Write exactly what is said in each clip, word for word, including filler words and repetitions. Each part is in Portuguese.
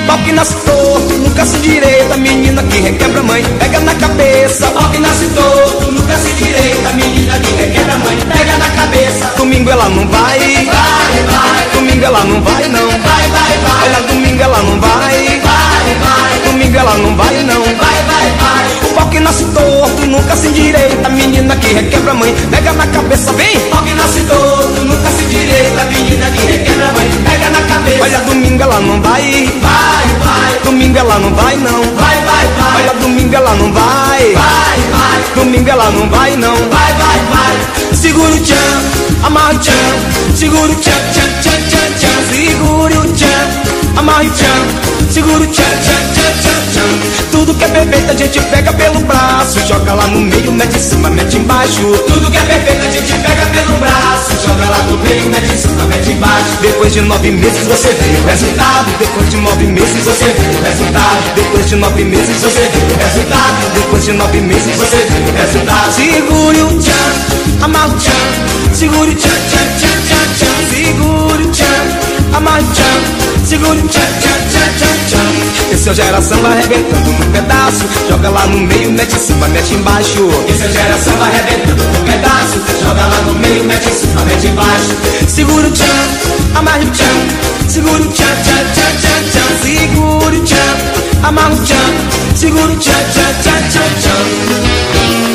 Pau que nasce torto, nunca se endireita. Menina que requebra a mãe, pega na cabeça. Pau que nasce torto, nunca se endireita. Menina que requebra a mãe, pega na cabeça. Domingo ela não vai, vai, vai. Domingo ela não vai não, vai, vai, vai. Olha, domingo ela não vai, vai, vai. Domingo ela não vai não, vai, vai, vai. O pau que nasce torto, nunca se endireita. Menina que requebra a mãe, pega na cabeça, vem. Pau que nasce torto, nunca se endireita. Menina que requebra a mãe, pega na cabeça. Olha, domingo ela não vai, vai, vai. Domingo ela não vai não, vai, vai, vai. Olha, domingo ela não vai, vai, vai. Domingo ela não vai não, vai, vai, vai. Segura o tchan, amarra o tchan. Segura o tchan, tchan, tchan, tchan, tchan. Segura o tchan, amarra o tchan. Segura o tchan, tchan, tchan, tchan, tchan. Tudo que é perfeito a gente pega pelo braço. Joga lá no meio, mete em cima, mete embaixo. Tudo que é perfeito a gente pega pelo braço. Joga lá no meio, mete em cima, mete embaixo. Depois de nove meses você vê o resultado. Depois de nove meses você vê o resultado. Depois de nove meses você vê o resultado. Depois de nove meses você vê o resultado. Segure o tchan, amarra o tchan. Segure o tchan, tchan, tchan, tchan, tchan. Segure o tchan, amarra o tchan. Segure o tchan, tchan, tchan, tchan, tchan. Esse é o geração arrebentando no pedaço. Joga lá no meio, mete em cima, mete embaixo. Esse é o geração arrebentando no pedaço. Joga lá no meio, mete em cima, mete embaixo. Segura o tchan, amarra o tchan. Segura o tchan, tchan, tchan, tchan, tchan. Segura o tchan, amarra o tchan. Segura o tchan, tchan, tchan, tchan, tchan.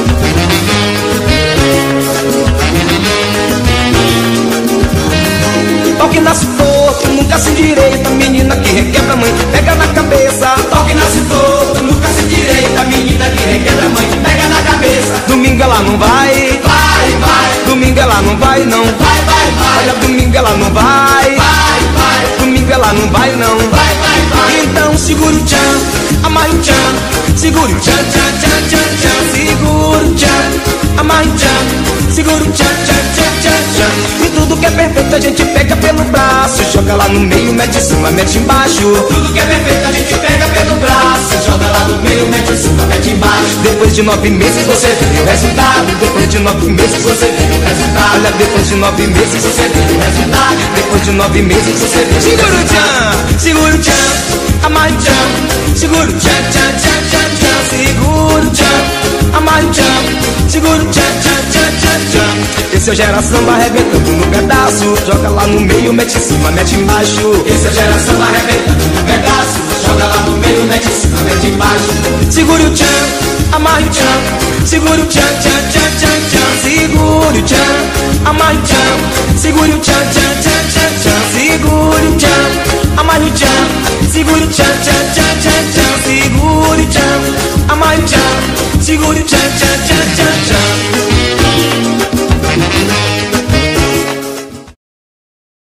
Pau que nasce torto, nunca se endireita. Menina que requebra a mãe, pega na cabeça. Pau que nasce torto, nunca se endireita. Menina que requebra a mãe, pega na cabeça. Domingo ela não vai, vai, vai. Domingo ela não vai não, vai, vai, vai. Olha, domingo ela não vai, vai, vai. Domingo ela não vai não, vai, vai, vai. Então segura o tchan, amarra o tchan. Segura o tchan, tchan, tchan, tchan, tchan. Segura o tchan, amarra o tchan. Segura o tchan, tchan, tchan, tchan, tchan. E tudo que é perfeito a gente pega pelo braço. Joga lá no meio, mete em cima, mete embaixo. Tudo que é perfeito a gente pega pelo braço. Joga lá no meio, mete em cima, mete embaixo. Depois de nove meses você vê o resultado. Depois de nove meses você vê o resultado. Olha, depois de nove meses você vê o resultado. Depois de nove meses você vê o resultado. Segura o tchan, segura o tchan, amarra o tchan. Segura o tchan, tchan, tchan, tchan, tchan. Segura o tchan, amarra o tchan. Segura o tchan, tchan, tchan, tchan, tchan. Esse é o geração arrebentando no pedaço. Joga lá no meio, mete em cima, mete embaixo. Esse é o geração arrebentando no pedaço. Joga lá no meio, mete em cima, mete embaixo. Segura o tchan, amarra o tchan. Segura o tchan, tchan, tchan, tchan, tchan. Segura o tchan, amarra o tchan. Segura o tchan, tchan, tchan, tchan, tchan. Segura o tchan, amarra o tchan. Segura o tchan, tchan, tchan, tchan, tchan. Segura o tchan, amarra o tchan. Segura o tchan, tchan, tchan, tchan, tchan.